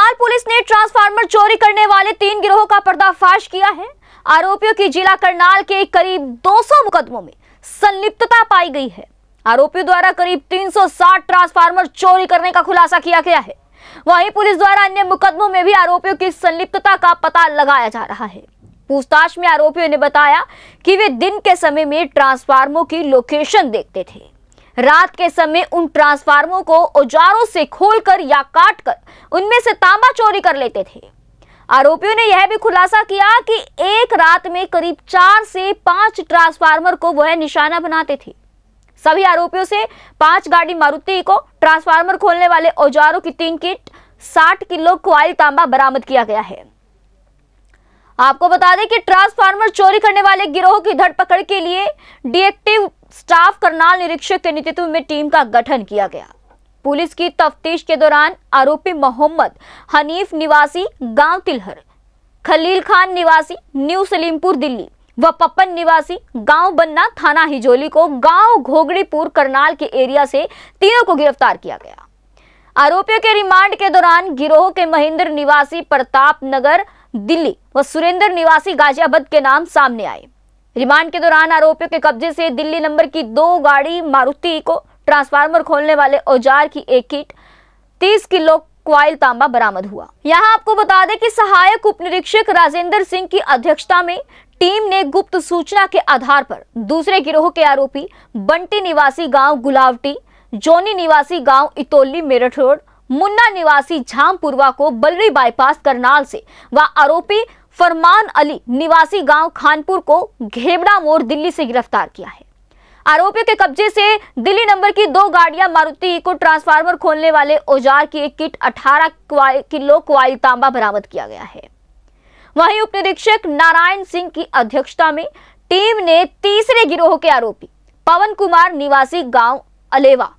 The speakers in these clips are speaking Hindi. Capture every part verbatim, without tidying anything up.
करनाल पुलिस ने ट्रांसफार्मर चोरी करने वाले तीन गिरोहों का पर्दाफाश किया है। आरोपियों की जिला करनाल के करीब दो सौ मुकदमों में संलिप्तता पाई गई है। आरोपियों द्वारा करीब तीन सौ साठ ट्रांसफार्मर चोरी करने का खुलासा किया गया है। वहीं पुलिस द्वारा अन्य मुकदमों में भी आरोपियों की संलिप्तता का पता लगाया जा रहा है। पूछताछ में आरोपियों ने बताया कि वे दिन के समय में ट्रांसफार्मरों की लोकेशन देखते थे। रात के समय उन ट्रांसफार्मरों को औजारों से खोलकर या काटकर उनमें से तांबा चोरी कर लेते थे। आरोपियों ने यह भी खुलासा किया कि एक रात में करीब चार से पांच ट्रांसफार्मर को वह निशाना बनाते थे। सभी आरोपियों से पांच गाड़ी मारुति को ट्रांसफार्मर खोलने वाले औजारों की तीन किट, साठ किलो क्वाइल तांबा बरामद किया गया है। आपको बता दें कि ट्रांसफार्मर चोरी करने वाले गिरोह की धरपकड़ के लिए डिटेक्टिव स्टाफ करनाल निरीक्षक के नेतृत्व में टीम का गठन किया गया। पुलिस की तफ्तीश के दौरान आरोपी मोहम्मद हनीफ निवासी गांव तिलहर, खलील खान निवासी न्यू सलीमपुर दिल्ली व पप्पन निवासी गांव बन्ना थाना हिजोली को गांव घोगड़ीपुर करनाल के एरिया से तीनों को गिरफ्तार किया गया। आरोपियों के रिमांड के दौरान गिरोह के महेंद्र निवासी प्रताप नगर दिल्ली व सुरेंद्र निवासी गाजियाबाद के नाम सामने आए। रिमांड के दौरान आरोपियों के कब्जे से दिल्ली नंबर की दो गाड़ी मारुति को ट्रांसफार्मर खोलने वाले औजार की एक किट, तीस किलो क्वाइल तांबा बरामद हुआ। यहां आपको बता दें कि सहायक उप निरीक्षक राजेंद्र सिंह की अध्यक्षता में टीम ने गुप्त सूचना के आधार पर दूसरे गिरोह के आरोपी बंटी निवासी गांव गुलावटी, जोनी निवासी गांव इतोली मेरठ रोड, मुन्ना निवासी झामपुरवा को बलरी बाईपास करनाल से व आरोपी फरमान अली निवासी गांव खानपुर को घेबड़ा मोड़ दिल्ली से गिरफ्तार किया है। आरोपियों के कब्जे से दिल्ली नंबर की दो गाड़ियां मारुति को ट्रांसफार्मर खोलने वाले औजार की एक किट, अठारह किलो क्वाइल तांबा बरामद किया गया है। वहीं उप निरीक्षक नारायण सिंह की अध्यक्षता में टीम ने तीसरे गिरोह के आरोपी पवन कुमार निवासी गांव अलेवा,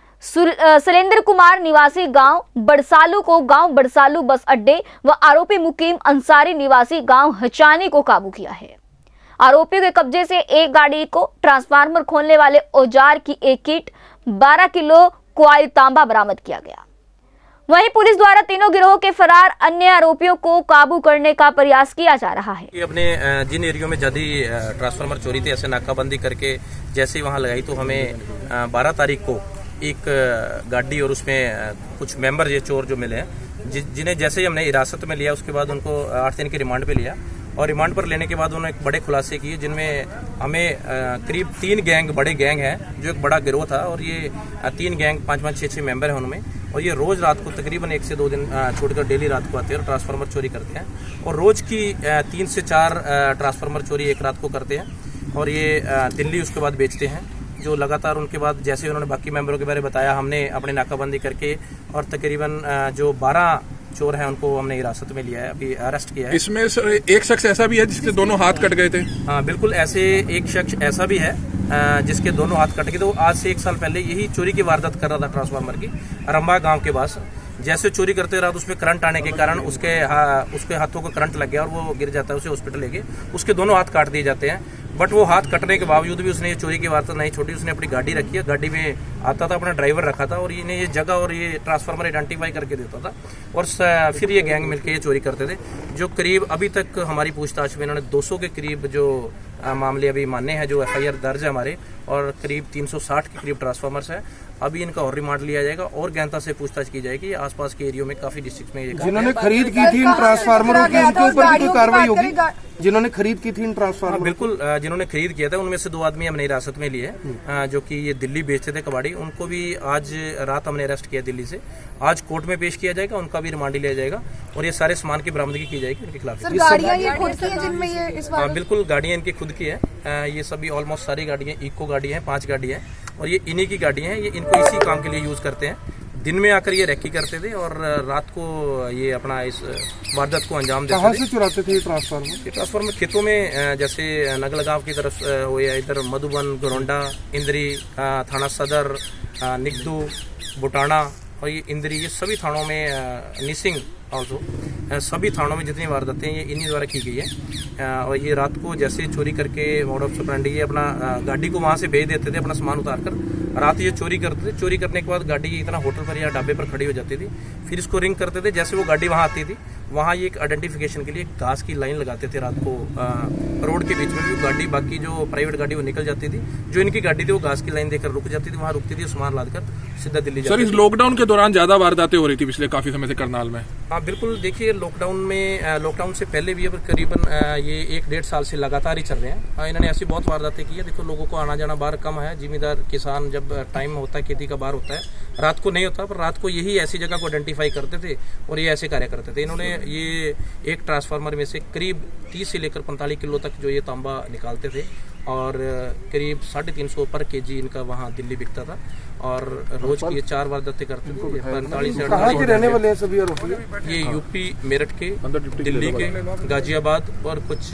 सुरेंद्र कुमार निवासी गांव बड़सालू को गांव बड़सालू बस अड्डे व आरोपी मुकीम अंसारी निवासी गांव हचानी को काबू किया है। आरोपियों के कब्जे से एक गाड़ी को ट्रांसफार्मर खोलने वाले औजार की एक किट, बारह किलो क्वाइल तांबा बरामद किया गया। वहीं पुलिस द्वारा तीनों गिरोह के फरार अन्य आरोपियों को काबू करने का प्रयास किया जा रहा है। अपने जिन एरियो में ज्यादा ट्रांसफार्मर चोरी थे, ऐसे नाकाबंदी करके जैसे वहां लगाई तो हमें बारह तारीख को एक गाड़ी और उसमें कुछ मेंबर ये चोर जो मिले हैं, जिन्हें जैसे ही हमने हिरासत में लिया उसके बाद उनको आठ दिन के रिमांड पे लिया और रिमांड पर लेने के बाद उन्होंने एक बड़े खुलासे किए, जिनमें हमें करीब तीन गैंग बड़े गैंग हैं जो एक बड़ा गिरोह था और ये तीन गैंग पाँच पाँच छः छः मेंबर हैं उनमें, और ये रोज रात को तकरीबन एक से दो दिन छोड़कर डेली रात को आते हैं और ट्रांसफार्मर चोरी करते हैं और रोज की तीन से चार ट्रांसफार्मर चोरी एक रात को करते हैं और ये दिल्ली उसके बाद बेचते हैं। जो लगातार उनके बाद जैसे उन्होंने बाकी मेंबरों के बारे में बताया, हमने अपने नाकाबंदी करके और तकरीबन जो बारह चोर हैं उनको हमने हिरासत में लिया है, अभी अरेस्ट किया है। इसमें सर एक शख्स ऐसा भी है जिसके दोनों हाथ कट गए थे? हाँ बिल्कुल, ऐसे एक शख्स ऐसा भी है जिसके दोनों हाथ कट गए। तो आज से एक साल पहले यही चोरी की वारदात कर रहा था ट्रांसफार्मर की, रंबा गांव के पास। जैसे चोरी करते रहा तो उसमें करंट आने के कारण उसके हा, उसके हाथों को करंट लग गया और वो गिर जाता है, उसे हॉस्पिटल लेके उसके दोनों हाथ काट दिए जाते हैं। बट वो हाथ कटने के बावजूद भी उसने ये चोरी की वारदात नहीं छोड़ी। उसने अपनी गाड़ी रखी है, गाड़ी में आता था, अपना ड्राइवर रखा था और इन्हें ये जगह और ये ट्रांसफार्मर आइडेंटिफाई करके देता था और फिर ये गैंग मिलकर ये चोरी करते थे। जो करीब अभी तक हमारी पूछताछ में इन्होंने दो सौ के करीब जो मामले अभी माने हैं, जो एफ आई आर दर्ज है हमारे, और करीब तीन सौ साठ के करीब ट्रांसफार्मर्स है। अभी इनका और रिमांड लिया जाएगा और गहनता से पूछताछ की जाएगी। आसपास के एरियो में काफी डिस्ट्रिक्ट में जिन्होंने खरीद की थी इन ट्रांसफार्मरों की, उनके ऊपर भी कोई कार्रवाई होगी? जिन्होंने खरीद की थी इन ट्रांसफार्मर? बिल्कुल, जिन्होंने खरीद किया था उनमें से दो आदमी हमने हिरासत में लिए, जो कि ये दिल्ली बेचते थे कबाड़ी, उनको भी आज रात हमने अरेस्ट किया दिल्ली से। आज कोर्ट में पेश किया जाएगा, उनका भी रिमांड लिया जाएगा और ये सारे सामान की बरामदगी की जाएगी उनके खिलाफ। बिल्कुल, गाड़ियां इनकी खुद की है, ये सभी ऑलमोस्ट सारी गाड़ियां इको गाड़ी है, पांच गाड़ी है और ये इन्हीं की गाड़ियां हैं। ये इनको इसी काम के लिए यूज करते हैं। दिन में आकर ये रेकी करते थे और रात को ये अपना इस वारदात को अंजाम देते थे। कहाँ से चुराते थे ये ट्रांसफार्मर? ये ट्रांसफार्मर खेतों में, जैसे नगलगांव की तरफ हो या इधर मधुबन, गोरंडा, इंद्री, थाना सदर, निगदू, बुटाना और ये इंद्री, ये सभी थानों में, निसिंग ऑल्सो, सभी थानों में जितनी वारदातें ये इन्हीं द्वारा की गई है। और ये रात को जैसे चोरी करके मोड ऑफ ऑपरेंडी ये अपना गाड़ी को वहाँ से भेज देते थे अपना सामान उतार कर रात ये चोरी करते थे। चोरी करने के बाद गाड़ी इतना होटल पर या ढाबे पर खड़ी हो जाती थी, फिर इसको रिंग करते थे। जैसे वो गाड़ी वहां आती थी, वहां ये एक आइडेंटिफिकेशन के लिए घास की लाइन लगाते थे रात को आ, रोड के बीच में भी। गाड़ी बाकी जो प्राइवेट गाड़ी वो निकल जाती थी, जो इनकी गाड़ी थी वो घास की लाइन देकर रुक जाती थी, वहां रुकती थी, सामान लादकर सीधा दिल्ली जाती थी। सर, इस लॉकडाउन के दौरान ज्यादा वारदातें हो रही थी पिछले काफी समय से करनाल में। हाँ बिल्कुल, देखिए लॉकडाउन में लॉकडाउन से पहले भी अब करीबन ये एक डेढ़ साल से लगातार ही चल रहे हैं। इन्होंने ऐसी बहुत वारदातें की है। देखो, लोगों को आना जाना बाहर कम है। जिम्मेदार किसान जब टाइम होता है खेती का बाहर होता है, रात को नहीं होता, पर रात को यही ऐसी जगह को आइडेंटिफाई करते थे और ये ऐसे कार्य करते थे। इन्होंने ये एक ट्रांसफार्मर में से करीब तीस से लेकर पैंतालीस किलो तक जो ये तांबा निकालते थे और करीब साढ़े तीन सौ पर केजी इनका वहाँ दिल्ली बिकता था और रोज की ये चार वारदातें करते थे। पैंतालीस से अड़तालीस रहने वाले हैं सभी आरोपी। ये यूपी मेरठ के, दिल्ली के, गाजियाबाद और कुछ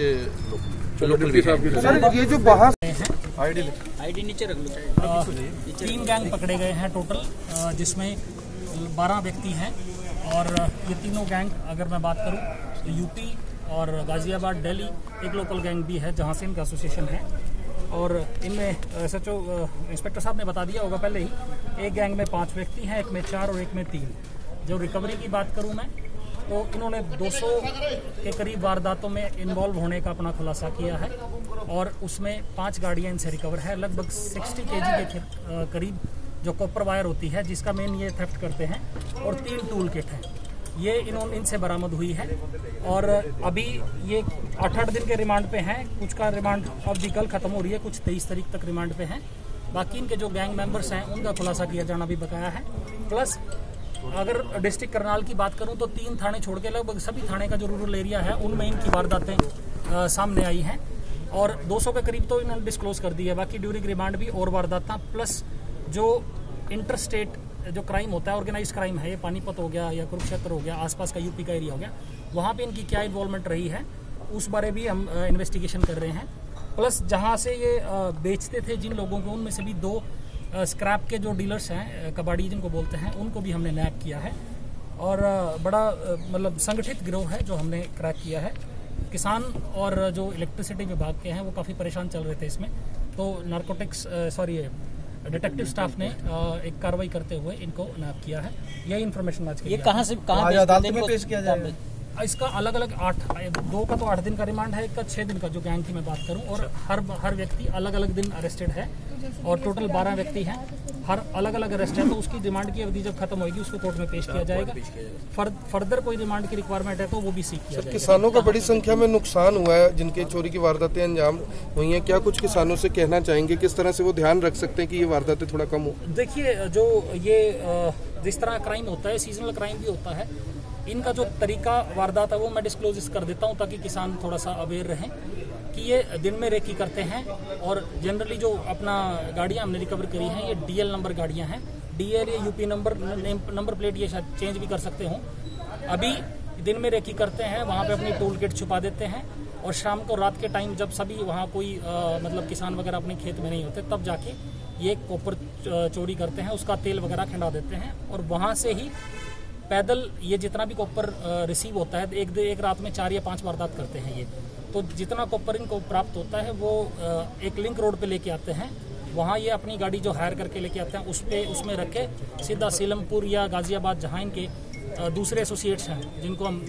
लोकल भी हैं। ये जो बाहर आईडी आईडी नीचे रख लो। तीन गैंग पकड़े गए हैं टोटल, जिसमें बारह व्यक्ति हैं और ये तीनों गैंग, अगर मैं बात करूं तो यूपी और गाजियाबाद, दिल्ली एक लोकल गैंग भी है जहां से इनका एसोसिएशन है। और इनमें एसएचओ इंस्पेक्टर साहब ने बता दिया होगा पहले ही, एक गैंग में पाँच व्यक्ति हैं, एक में चार और एक में तीन। जो रिकवरी की बात करूं मैं तो इन्होंने दो सौ के करीब वारदातों में इन्वॉल्व होने का अपना खुलासा किया है और उसमें पांच गाड़ियां इनसे रिकवर है। लगभग साठ केजी के करीब जो कॉपर वायर होती है जिसका मेन ये थेफ्ट करते हैं, और तीन टूल किट हैं, ये इन्होंने इनसे बरामद हुई है। और अभी ये आठ आठ दिन के रिमांड पे हैं। कुछ का रिमांड अवधि कल खत्म हो रही है, कुछ तेईस तारीख तक रिमांड पे हैं। बाकी इनके जो गैंग मेंबर्स हैं उनका खुलासा किया जाना भी बकाया है। प्लस अगर डिस्ट्रिक्ट करनाल की बात करूं तो तीन थाने छोड़ के लगभग सभी थाने का जो रूरल एरिया है उनमें इनकी वारदातें सामने आई हैं और दो सौ के करीब तो इन्होंने डिस्क्लोज कर दी है। बाकी ड्यूरिंग रिमांड भी और वारदातें, प्लस जो इंटर स्टेट जो क्राइम होता है, ऑर्गेनाइज क्राइम है, ये पानीपत हो गया या कुरुक्षेत्र हो गया, आसपास का यूपी का एरिया हो गया, वहाँ पे इनकी क्या इन्वॉल्वमेंट रही है उस बारे भी हम इन्वेस्टिगेशन कर रहे हैं। प्लस जहाँ से ये बेचते थे जिन लोगों को, उनमें से भी दो स्क्रैप के जो डीलर्स हैं, कबाड़ी जिनको बोलते हैं, उनको भी हमने नैप किया है। और बड़ा मतलब संगठित गिरोह है जो हमने क्रैक किया है। किसान और जो इलेक्ट्रिसिटी विभाग के हैं वो काफ़ी परेशान चल रहे थे इसमें, तो नारकोटिक्स सॉरी डिटेक्टिव स्टाफ ने एक कार्रवाई करते हुए इनको नैप किया है। यही इन्फॉर्मेशन आज ये कहाँ से कहाँ अदालत में पेश किया जाएगा? इसका अलग अलग आठ दो का तो आठ दिन का रिमांड है, एक का छः दिन का जो गैंग की मैं बात करूं, और हर हर व्यक्ति अलग अलग दिन अरेस्टेड है और टोटल बारह व्यक्ति हैं, हर अलग अलग अरेस्ट है। तो उसकी रिमांड की अवधि जब खत्म होगी उसको कोर्ट में पेश किया जाएगा। फर, फर्दर कोई रिमांड की रिक्वायरमेंट है तो वो भी सीख किया जाएगा। किसानों का बड़ी संख्या में नुकसान हुआ है जिनके चोरी की वारदातें अंजाम हुई हैं, क्या कुछ किसानों से कहना चाहेंगे, किस तरह से वो ध्यान रख सकते हैं कि ये वारदातें थोड़ा कम हो? देखिए, जो ये जिस तरह क्राइम होता है, सीजनल क्राइम भी होता है, इनका जो तरीका वारदात है वो मैं डिस्क्लोज कर देता हूं ताकि किसान थोड़ा सा अवेयर रहें कि ये दिन में रेकी करते हैं। और जनरली जो अपना गाड़ियां हमने रिकवर करी हैं ये डीएल नंबर गाड़ियां हैं, डीएल या यूपी नंबर नंबर प्लेट ये शायद चेंज भी कर सकते हों। अभी दिन में रेकी करते हैं, वहाँ पे अपनी टूल किट छुपा देते हैं और शाम को रात के टाइम जब सभी वहाँ कोई आ, मतलब किसान वगैरह अपने खेत में नहीं होते तब जाके ये कॉपर चोरी करते हैं, उसका तेल वगैरह खिंडा देते हैं और वहाँ से ही पैदल ये जितना भी कॉपर रिसीव होता है, एक एक रात में चार या पांच वारदात करते हैं ये। तो जितना कॉपर इनको प्राप्त होता है वो एक लिंक रोड पे लेके आते हैं, वहाँ ये अपनी गाड़ी जो हायर करके लेके आते हैं उस पे उसमें रख के सीधा सीलमपुर या गाजियाबाद, जहाँ इनके दूसरे एसोसिएट्स हैं जिनको हम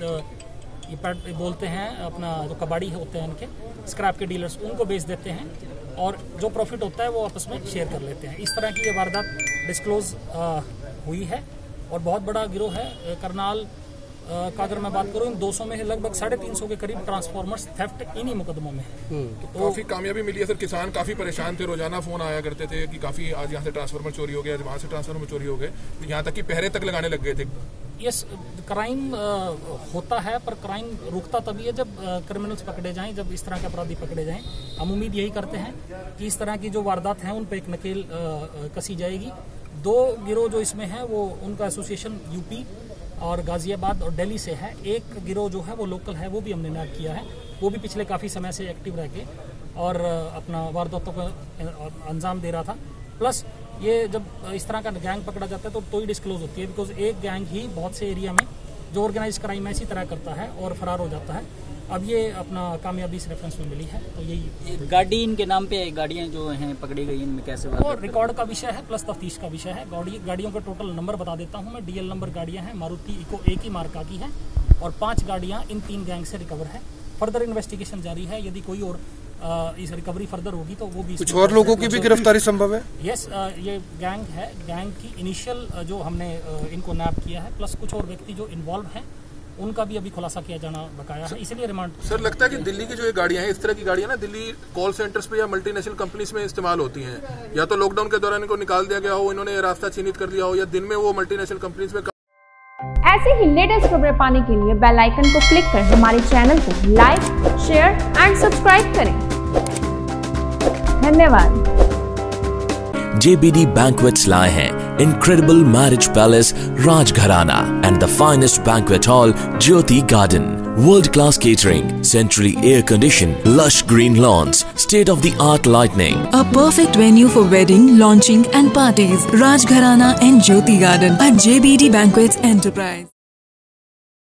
ये बोलते हैं अपना जो कबाड़ी होते हैं इनके स्क्रैप के डीलर्स, उनको बेच देते हैं और जो प्रॉफिट होता है वो आपस में शेयर कर लेते हैं। इस तरह की ये वारदात डिस्क्लोज हुई है और बहुत बड़ा गिरोह है। करनाल का अगर मैं बात करूं, इन दो सौ में लगभग साढ़े तीन सौ के करीब ट्रांसफार्मर्स थेफ्ट इन्हीं मुकदमों में है। तो काफी कामयाबी मिली है सर। किसान काफी परेशान थे, रोजाना फोन आया करते थे कि काफी आज यहाँ से ट्रांसफार्मर चोरी हो गया, वहाँ से ट्रांसफार्मर चोरी हो गए, यहाँ तक कि पहरे तक लगाने लग गए थे। यस, क्राइम होता है पर क्राइम रुकता तभी है जब क्रिमिनल्स पकड़े जाएं, जब इस तरह के अपराधी पकड़े जाएं। हम उम्मीद यही करते हैं कि इस तरह की जो वारदात हैं उन पर एक नकेल कसी जाएगी। दो गिरोह जो इसमें है वो उनका एसोसिएशन यूपी और गाजियाबाद और दिल्ली से है। एक गिरोह जो है वो लोकल है, वो भी हमने नैप किया है, वो भी पिछले काफ़ी समय से एक्टिव रह के और अपना वारदातों का अंजाम दे रहा था। प्लस ये जब इस तरह का गैंग पकड़ा जाता है तो तो ही डिस्क्लोज होती है, बिकॉज एक गैंग ही बहुत से एरिया में जो ऑर्गेनाइज क्राइम है इसी तरह करता है और फरार हो जाता है। अब ये अपना कामयाबी इस रेफरेंस में मिली है। तो यही गाड़ी इनके नाम पे गाड़ियां जो हैं पकड़ी गई, इनमें कैसे और रिकॉर्ड का विषय है प्लस तफ्तीश का विषय है। गाड़ी गाड़ियों का टोटल नंबर बता देता हूँ मैं। डीएल नंबर गाड़ियां हैं, मारुति इको एक ही मार्का की है और पांच गाड़ियां इन तीन गैंग से रिकवर है। फर्दर इन्वेस्टिगेशन जारी है। यदि कोई और आ, इस रिकवरी फर्दर होगी तो वो भी कुछ और लोगों की भी गिरफ्तारी संभव है। यस, ये गैंग है। गैंग की इनिशियल जो हमने इनको नैप किया है, प्लस कुछ और व्यक्ति जो इन्वॉल्व हैं उनका भी अभी खुलासा किया जाना बकाया है, इसलिए रिमांड। सर लगता है कि दिल्ली की जो ये गाड़ियां हैं, इस तरह की गाड़ियां ना दिल्ली कॉल सेंटर्स पे या मल्टीनेशनल कंपनीज में इस्तेमाल होती हैं। या तो लॉकडाउन के दौरान इनको निकाल दिया गया हो, इन्होंने रास्ता चिन्हित कर लिया हो, या दिन में वो मल्टीनेशनल कंपनीज में। ऐसे ही लेटेस्ट खबरें पाने के लिए बेल आइकन को क्लिक कर हमारे चैनल को लाइक, शेयर एंड सब्सक्राइब करें। धन्यवाद। J B D Banquets लाए हैं incredible marriage palace Rajgharana and the finest banquet hall Jyoti Garden. World class catering, centrally air conditioned, lush green lawns, state of the art lighting. A perfect venue for wedding, launching and parties. Rajgharana and Jyoti Garden at J B D Banquets Enterprise.